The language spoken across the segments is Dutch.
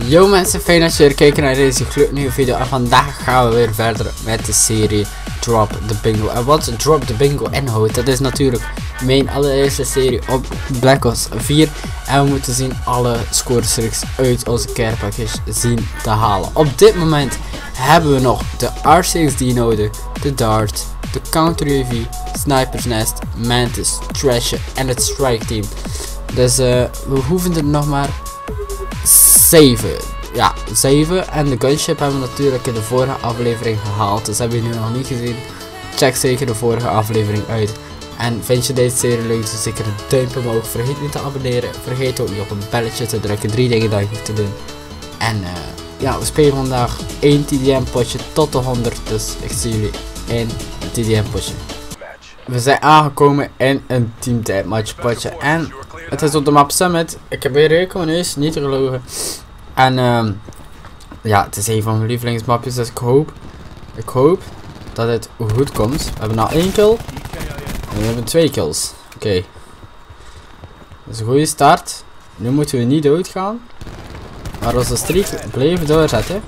Yo mensen, fijn dat je weer kijkt naar deze gloednieuwe video. En vandaag gaan we weer verder met de serie Drop the Bingo. En wat Drop the Bingo inhoudt, dat is natuurlijk mijn allereerste serie op Black Ops 4. En we moeten zien alle scorestreaks uit onze care package zien te halen. Op dit moment hebben we nog de R6D nodig, de Dart, de Counter UAV, Sniper's Nest, Mantis, Thrasher en het Strike Team. Dus we hoeven er nog maar 7. Ja, 7. En de gunship hebben we natuurlijk in de vorige aflevering gehaald. Dus heb je nu nog niet gezien, check zeker de vorige aflevering uit. En vind je deze serie leuk, dus zeker een duimpje omhoog. Vergeet niet te abonneren. Vergeet ook niet op een belletje te drukken. 3 dingen dat je hoeft te doen. En ja, we spelen vandaag 1 TDM potje tot de 100. Dus ik zie jullie in een TDM potje. We zijn aangekomen in een team match potje. En het is op de map Summit. Ik heb weer Reconeus, niet te geloven. En ja, het is een van mijn lievelingsmapjes. Dus ik hoop dat het goed komt. We hebben nou 1 kill. En we hebben 2 kills. Oké. Dat is een goede start. Nu moeten we niet doodgaan. Maar onze streak blijven doorzetten.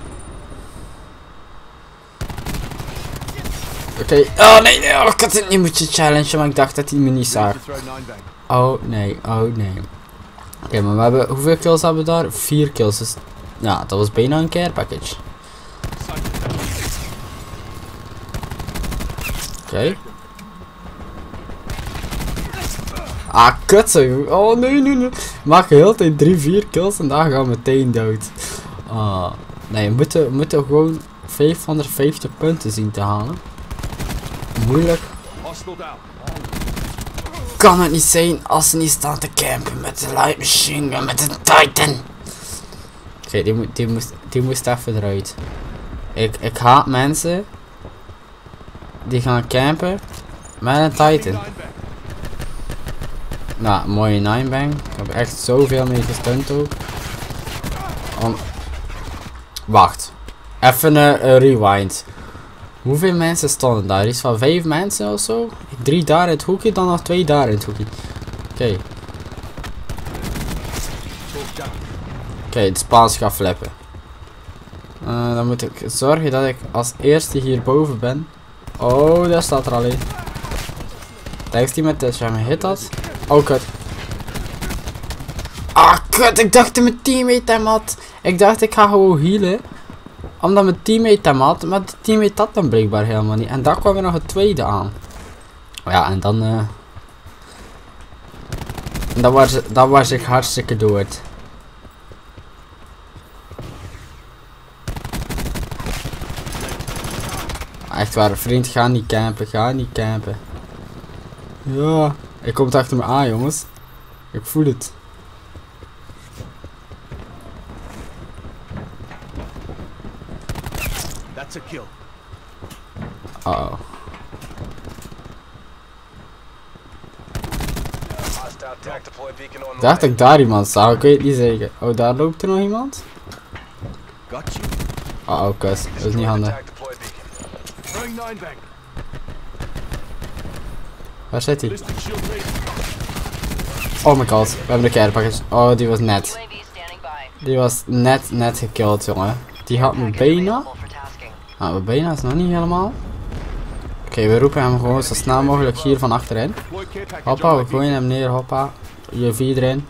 Oké. Oh nee, nee, oh, ik had het niet moeten challengen, maar ik dacht dat hij me niet zag. Oh nee, oh nee. Oké, maar we hebben, hoeveel kills hebben we daar? 4 kills. Dus ja, dat was bijna een care package. Oké. Ah, kut zo. Oh nee, nee, nee. Maak de hele tijd 3, 4 kills en daar gaan we meteen dood. Ah, nee, we moeten gewoon 550 punten zien te halen. Moeilijk. Kan het niet zijn als ze niet staan te campen met de light machine gun, met de Titan. Oké, die moest even eruit. Ik haat mensen die gaan campen met een Titan. Nou, mooie 9bang. Ik heb echt zoveel mee gestunt ook. Wacht. Even een rewind. Hoeveel mensen stonden daar? Iets van 5 mensen of zo? 3 daar in het hoekje, dan nog 2 daar in het hoekje. Oké. Oké, het Spaans gaat flippen. Dan moet ik zorgen dat ik als eerste hierboven ben. Oh, daar staat er al een. Denk die met de jam hit had. Oh, kut. Ah, kut. Ik dacht dat mijn teammate hem had. Ik dacht ik ga gewoon healen. Omdat mijn teammate hem had. Maar de teammate had hem blijkbaar helemaal niet. En daar kwam er nog het tweede aan. Ja, en dan... Dan was ik hartstikke dood. Echt waar, vriend, ga niet campen. Ga niet campen. Ja, ik kom achter me aan, jongens. Ik voel het. Uh-oh. Ik dacht dat ik daar iemand zag, ik weet het niet zeker. Oh, daar loopt er nog iemand? Oh, kus, dat is niet handig. Waar zit hij? Oh my god, we hebben de care package. Oh, die was net. Die was net gekillt, jongen. Die had me bijna. Ah, mijn bijna is nog niet helemaal. Oké, we roepen hem gewoon zo snel mogelijk hier van achterin. Hoppa, we gooien hem neer, hoppa. UAV erin.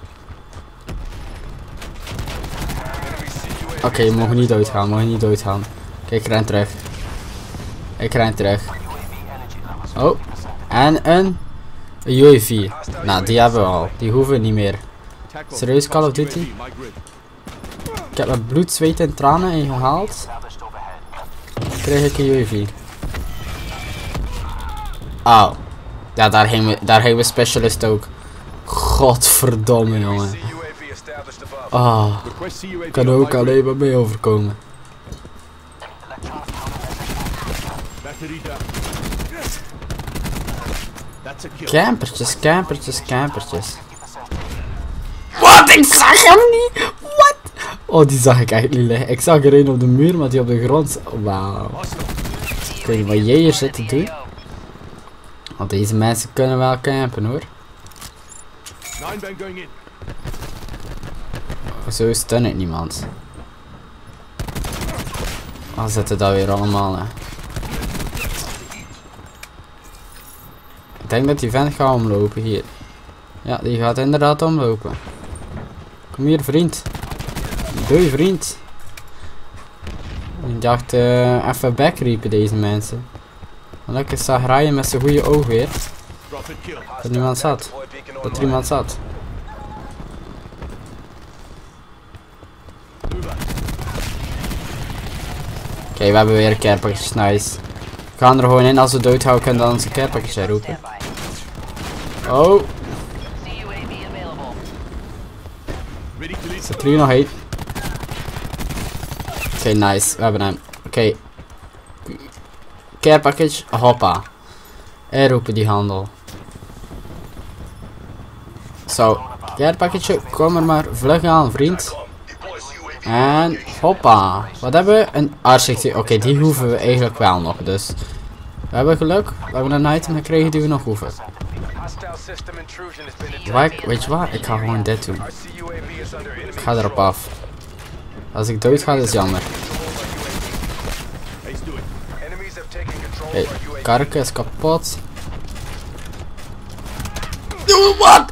Oké, we mogen niet doodgaan, Oké, ik ren terug. Oh, en een UAV. Nou, die hebben we al. Die hoeven we niet meer. Serieus, Call of Duty? Ik heb mijn bloed, zweet en tranen ingehaald. Krijg ik een UAV. Oh. Ja, daar hebben we specialist ook. Godverdomme, jongen. Oh. Kan ook alleen maar mee overkomen. Campertjes. Wat? Ik zag hem niet! Wat? Oh, die zag ik eigenlijk niet liggen. Ik zag er een op de muur, maar die op de grond. Wauw. Ik weet niet wat jij hier zit te doen. Want deze mensen kunnen wel campen, hoor. Zo stun ik niemand. Dan zitten dat weer allemaal, hè. Ik denk dat die vent gaat omlopen hier. Ja, die gaat inderdaad omlopen. Kom hier, vriend. Doei, vriend. Ik dacht even backriepen deze mensen. Lekker zagraaien met zijn goede oog weer. Dat er niemand zat. Dat er iemand zat. Oké, we hebben weer carepakjes, nice. We gaan er gewoon in, als we doodhouden kunnen dan onze carepakjes herroepen. Oh. Zit er hier nog één? Oké, nice, we hebben hem. Oké. Care package, hoppa. Herroepen die handel. Zo, care package, kom er maar vlug aan, vriend. En hoppa. Wat hebben we? Een architectuur. Oké, die hoeven we eigenlijk wel nog. Dus we hebben geluk. We hebben een item gekregen die we nog hoeven. Weet je wat? Ik ga gewoon dit doen. Ik ga erop af. Als ik dood ga, is het jammer. Hey, karken is kapot. Wat?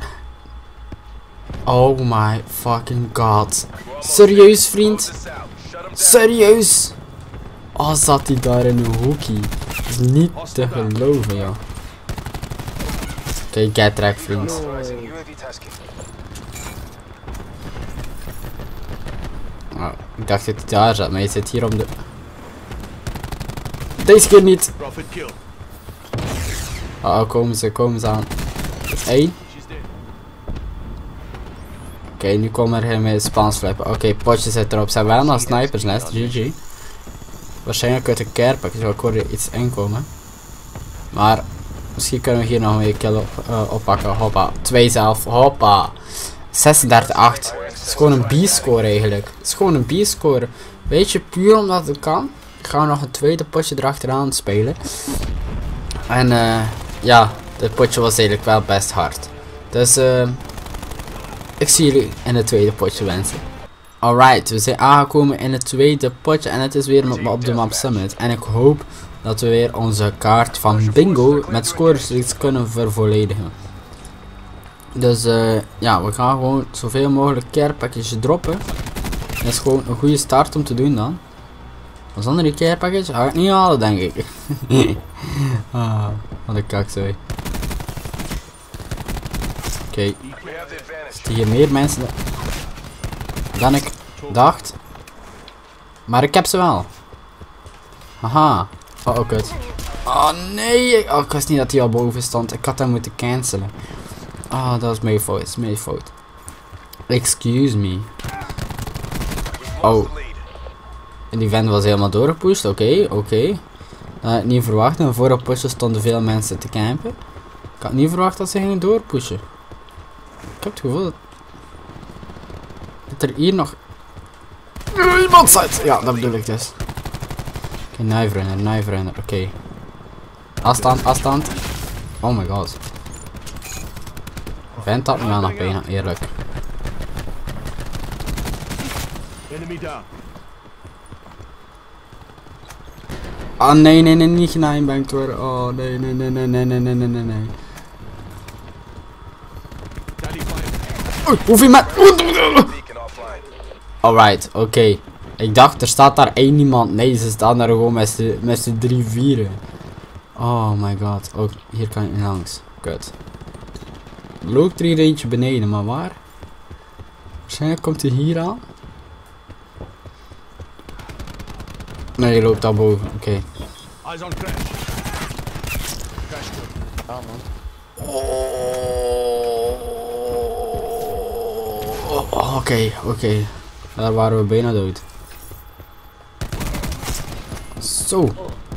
Oh my fucking god. Serieus, vriend? Serieus? Oh, zat hij daar in een hoekie? Dat is niet te geloven, joh. Oké, get track, vriend. Oh, ik dacht dat hij daar zat, maar je zit hier om de... Deze keer niet. Oh, komen ze aan. Eén. Oké, nu komen er met Spaans flippen. Oké, potje zit erop. Ze hebben wel nog snipers nest. GG. Waarschijnlijk uit de carepack. Dus ik hoor er iets inkomen. Maar misschien kunnen we hier nog een kill oppakken. Hoppa. 2 zelf. Hoppa. 36-8. Het is gewoon een B-score eigenlijk. Het is gewoon een B-score. Weet je, puur omdat het kan. Ik ga nog een tweede potje erachteraan spelen. En ja, dit potje was eigenlijk wel best hard. Dus ik zie jullie in het tweede potje, mensen. Alright, we zijn aangekomen in het tweede potje en het is weer op de map Summit. En ik hoop dat we weer onze kaart van bingo met scorestreaks kunnen vervolledigen. Dus ja, we gaan gewoon zoveel mogelijk carepakjes droppen. Dat is gewoon een goede start om te doen dan. Maar zonder die carepakjes ga ik niet halen, denk ik. Ah, wat een kakzooi. Oké. Zitten hier meer mensen dan ik dacht. Maar ik heb ze wel. Haha. Oh, kut. Oh nee. Oh, ik wist niet dat hij al boven stond. Ik had hem moeten cancelen. Ah, dat was mijn fout. Dat is mijn fout. Excuse me. Oh. En die vent was helemaal doorgepusht. Oké. Dat had ik niet verwacht. En voor op pushen stonden veel mensen te campen. Ik had niet verwacht dat ze gingen doorpushen. Ik heb het gevoel dat er hier nog iemand zit. Ja, dat bedoel ik dus. Oké, knife runner. Oké. Afstand. Oh my god. Vent had me wel nog bijna, eerlijk. Ah nee, niet genaaimbankt worden. Oh nee. Hoeveel met... Alright, oké. Ik dacht, er staat daar één iemand. Nee, ze staan daar gewoon met z'n 3-4. Oh my god. Oh, hier kan ik niet langs. Kut. Er loopt er hier eentje beneden, maar waar? Waarschijnlijk komt hij hier aan. Nee, je loopt daar boven. Oké. Oké. Daar waren we bijna dood. Zo.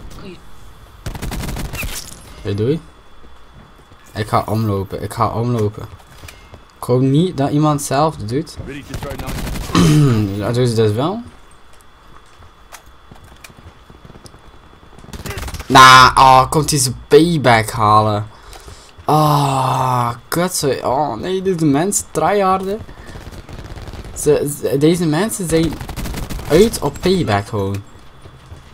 Hey, doei. Ik ga omlopen. Ik hoop niet dat iemand hetzelfde doet. Dat doet ze dus wel. Komt hij zijn payback halen. Kut. Oh nee, deze mensen tryharden. Deze mensen zijn uit op payback gewoon.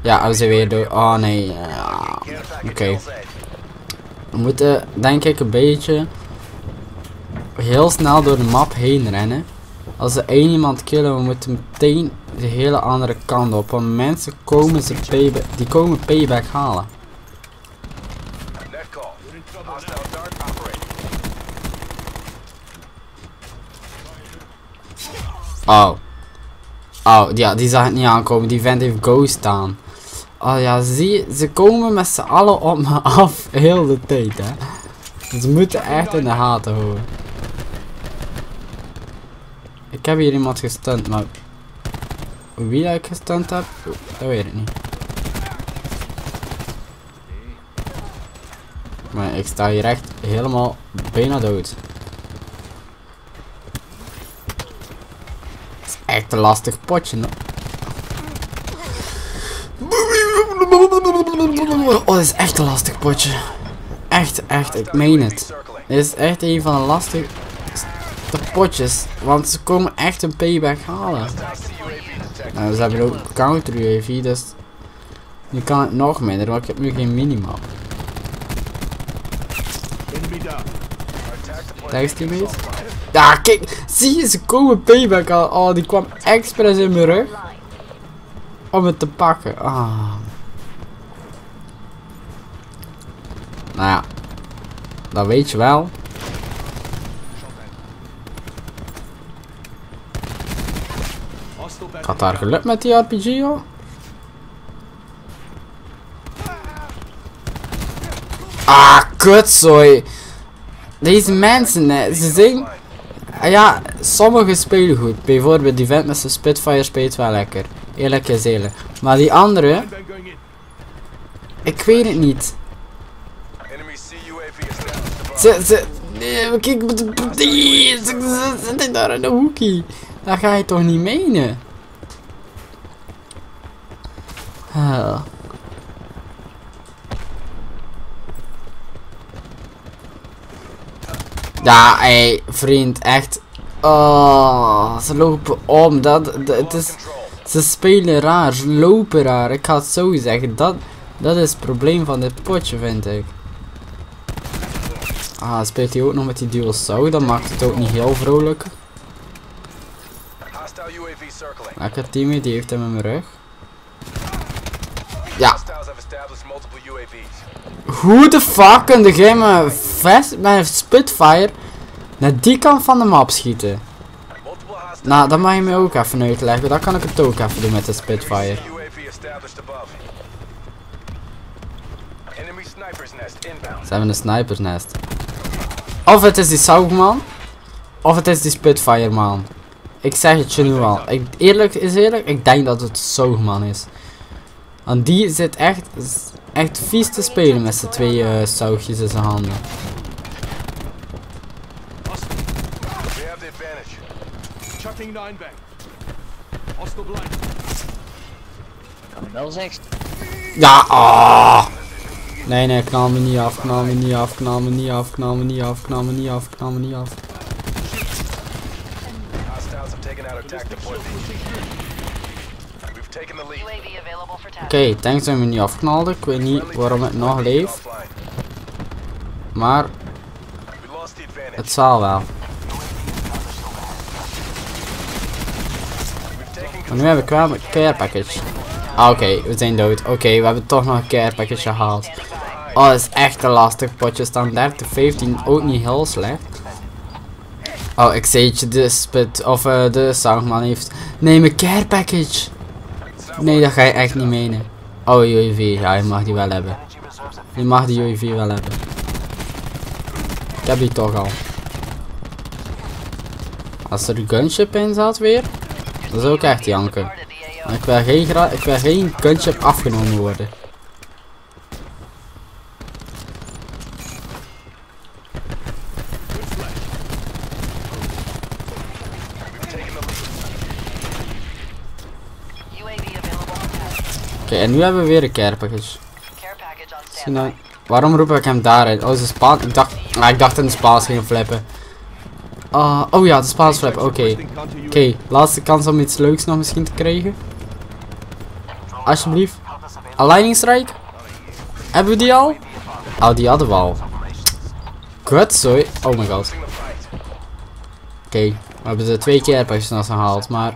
Ja, we zijn weer door. Oh nee. Oké. We moeten denk ik een beetje heel snel door de map heen rennen. Als er één iemand killen, we moeten meteen de hele andere kant op. Want mensen komen die komen payback halen. Oh. Oh, ja, die zag het niet aankomen. Die vent heeft ghost staan. Oh ja, zie je, ze komen met z'n allen op me af. Heel de tijd, hè. Ze moeten echt in de gaten houden. Ik heb hier iemand gestunt, maar wie ik gestunt heb, dat weet ik niet. Maar ik sta hier echt helemaal bijna dood. Het is echt een lastig potje. Oh, dit is echt een lastig potje. Echt, ik meen het. Dit is echt een van de lastige potjes. Want ze komen echt een payback halen. Nou, ze hebben ook counter UAV, dus nu kan het nog minder, want ik heb nu geen minimap. Thanks teammates. Ja, kijk, zie je, ze komen payback al. Oh, die kwam expres in mijn rug. Om het te pakken. Ah. Nou ja, dat weet je wel. Ik had daar geluk met die RPG, joh. Ah, kutzooi. Deze mensen, ze zijn... Ja, sommigen spelen goed. Bijvoorbeeld die vent met zijn Spitfire speelt wel lekker. Eerlijk is eerlijk. Maar die andere... Ik weet het niet. Kijk, ze zitten daar in de hoekie. Dat ga je toch niet menen? Ja, hé, vriend, echt. Oh, ze lopen om. Het is, ze spelen raar, ze lopen raar. Ik ga het zo zeggen. Dat is het probleem van dit potje, vind ik. Ah, speelt hij ook nog met die dual saw, dat maakt het ook niet heel vrolijk. Lekker teammate, die heeft hem in mijn rug. Ja. Hoe de fuck kun je met een Spitfire naar die kant van de map schieten? Nou, dat mag je me ook even uitleggen. Dan kan ik het ook even doen met de Spitfire. Ze hebben een snipersnest. Of het is die Saugman, of het is die Spitfire man. Ik zeg het je nu al. Eerlijk, ik denk dat het Saugman is. Want die zit echt vies te spelen met zijn twee saugjes in zijn handen. Ja, ah. Nee, knal me niet af, knal me niet af, knal me niet af, knal me niet af, knal me niet af, knal me niet af. Oké, thanks dat je me niet afknalde. Ik weet niet waarom het nog leeft. Maar het zal wel. Maar nu heb ik wel een care package. Ah, oké, we zijn dood. Oké, we hebben toch nog een care package gehaald. Oh, dat is echt een lastig potje. Staan 30-15 ook niet heel slecht. Oh, ik zei het je, de spit of de Soundman heeft. Nee, mijn care package. Nee, dat ga je echt niet menen. Oh, UAV. Ja, je mag die wel hebben. Je mag die UAV wel hebben. Ik heb die toch al. Als er een gunship in zat weer, dat is ook echt janken. Ik wil geen gunship afgenomen worden. Oké, en nu hebben we weer een care package. Nou, waarom roep ik hem daarin? Oh, is een Spaans. Ik dacht in de Spaans ging flippen. Oh ja, de Spaans flip. Oké, laatste kans om iets leuks nog misschien te krijgen. Alsjeblieft. Lightning Strike? Hebben we die al? Oh, die hadden we al. Kut, sorry. Oh my god. Oké, we hebben de 2 keer airpacks gehaald, maar...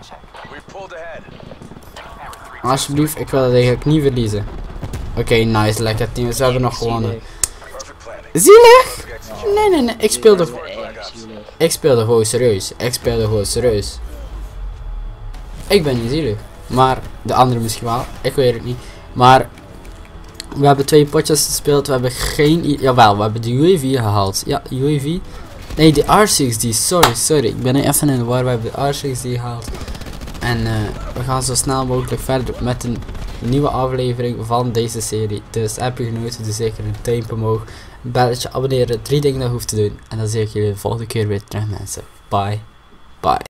Alsjeblieft, ik wil het eigenlijk niet verliezen. Oké, nice, lekker team. Ze hebben nog gewonnen. Zielig? Nee. Ik speelde gewoon serieus. Ik ben niet zielig. Maar de andere misschien wel. Ik weet het niet. Maar we hebben 2 potjes gespeeld. We hebben geen... Jawel, we hebben de UAV gehaald. Ja, UAV. Nee, de R6D. Sorry. Ik ben even in de war. We hebben de R6D gehaald. En we gaan zo snel mogelijk verder met een nieuwe aflevering van deze serie. Dus heb je genoten, dus zeker een duimpje omhoog. Een belletje, abonneren, 3 dingen dat je hoeft te doen. En dan zie ik jullie de volgende keer weer terug, mensen. Bye.